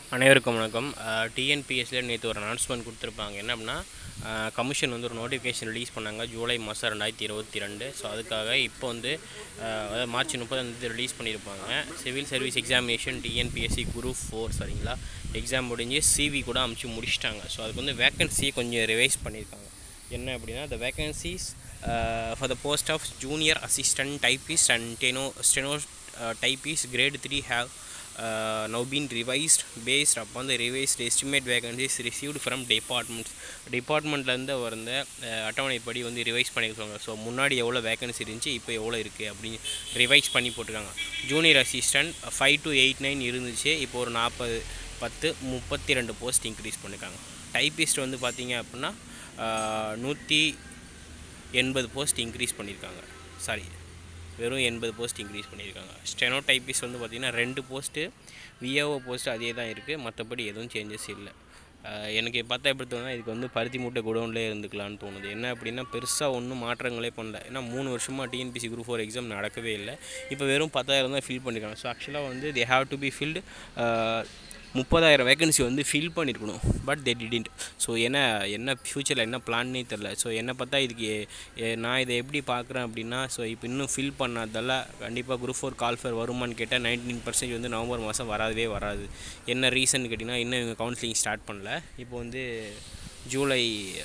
அனைவருக்கும் வணக்கம். டிஎன்பிஎஸ்சியில் நேற்று ஒரு அனௌன்ஸ்மெண்ட் கொடுத்துருப்பாங்க. என்ன அப்படின்னா, கமிஷன் வந்து ஒரு நோட்டிஃபிகேஷன் ரிலீஸ் பண்ணாங்க ஜூலை மாதம் 2022. ஸோ அதுக்காக இப்போ வந்து அதாவது மார்ச் 30 ரிலீஸ் பண்ணியிருப்பாங்க. Civil service examination TNPSC group 4 சரிங்களா, எக்ஸாம் முடிஞ்சு சிவி கூட அமுச்சு முடிச்சிட்டாங்க. ஸோ அதுக்கு வந்து வேக்கன்சி கொஞ்சம் ரிவைஸ் பண்ணியிருக்காங்க. என்ன அப்படின்னா, the vacancies for the post of junior assistant typist and steno typist grade 3 have now been revised based upon the revised estimate vacancies received from டிபார்ட்மெண்ட்லேருந்து வந்த அட்டவணைப்படி வந்து ரிவைஸ் பண்ணியிருக்காங்க. ஸோ முன்னாடி எவ்வளோ வேகன்சி இருந்துச்சு, இப்போ எவ்வளோ இருக்குது அப்படின்னு ரிவைஸ் பண்ணி போட்டிருக்காங்க. ஜூனியர் அசிஸ்டண்ட் 5 to 8-9 இருந்துச்சு, இப்போ ஒரு 32 போஸ்ட் இன்க்ரீஸ் பண்ணியிருக்காங்க. டைப்பிஸ்ட் வந்து பார்த்திங்க அப்படின்னா 180 போஸ்ட் இன்க்ரீஸ் பண்ணியிருக்காங்க. வெறும் 80 போஸ்ட் இன்க்ரீஸ் பண்ணியிருக்காங்க. ஸ்டெனோ டைப்பிஸ்ட் வந்து பார்த்திங்கன்னா 2 போஸ்ட்டு, விஏஓ போஸ்ட்டு அதே தான் இருக்குது, மற்றபடி எதுவும் சேஞ்சஸ் இல்லை. எனக்கு பார்த்தா எப்படி தோணுன்னா, இதுக்கு வந்து பருத்தி மூட்டை குடோன்லேயே இருந்துக்கலான்னு தோணுது. என்ன அப்படின்னா, பெருசாக ஒன்றும் மாற்றங்களே பண்ணல. ஏன்னா 3 வருஷமாக டிஎன்பிஎஸ்சி குரூப் 4 எக்ஸாம் நடக்கவே இல்லை. இப்போ வெறும் 10,000 தான் ஃபில் பண்ணியிருக்காங்க. ஸோ ஆக்சுவலாக வந்து they have to be filled 30,000 vacancy வந்து ஃபில் பண்ணியிருக்கணும். But they didn't. ஸோ என்ன ஃப்யூச்சரில் என்ன பிளான்னே தெரில. ஸோ என்னை பார்த்தா இதுக்கு நான் இதை எப்படி பார்க்குறேன் அப்படின்னா, ஸோ இப்போ இன்னும் ஃபில் பண்ணாதால கண்டிப்பாக குரூப் 4 கால்ஃபர் வருமானு கேட்டால் 19% வந்து நவம்பர் மாதம் வராது. என்ன ரீசன் கேட்டிங்கன்னா, இன்னும் இவங்க கவுன்சிலிங் ஸ்டார்ட் பண்ணல. இப்போ வந்து ஜூலை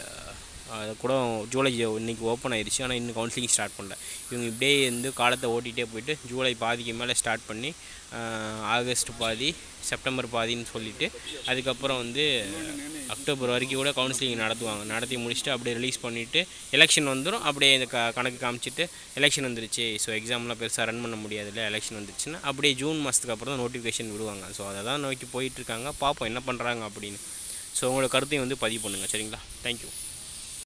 இன்றைக்கி ஓப்பன் ஆயிடுச்சு, ஆனால் இன்னும் கவுன்சிலிங் ஸ்டார்ட் பண்ணல. இவங்க இப்படியே வந்து காலத்தை ஓட்டிகிட்டே போயிட்டு ஜூலை பாதிக்கு மேலே ஸ்டார்ட் பண்ணி ஆகஸ்ட் பாதி, செப்டம்பர் பாதின்னு சொல்லிவிட்டு அதுக்கப்புறம் வந்து அக்டோபர் வரைக்கும் கூட கவுன்சிலிங் நடத்தி முடிச்சுட்டு அப்படியே ரிலீஸ் பண்ணிவிட்டு எலெக்ஷன் வந்துடும். அப்படியே இந்த கணக்கு காமிச்சிட்டு எலெக்ஷன் வந்துருச்சு, ஸோ எக்ஸாம்லாம் பெருசாக ரன் பண்ண முடியாது இல்லை, எலெக்ஷன் வந்துருச்சுன்னா அப்படியே ஜூன் மாதத்துக்கு அப்புறம் தான் நோட்டிஃபிகேஷன் விடுவாங்க. ஸோ அதை தான் நோக்கி போயிட்டுருக்காங்க. பார்ப்போம் என்ன பண்ணுறாங்க அப்படின்னு. ஸோ உங்களோட கருத்தையும் வந்து பதிவு பண்ணுங்கள் சரிங்களா. தேங்க்யூ.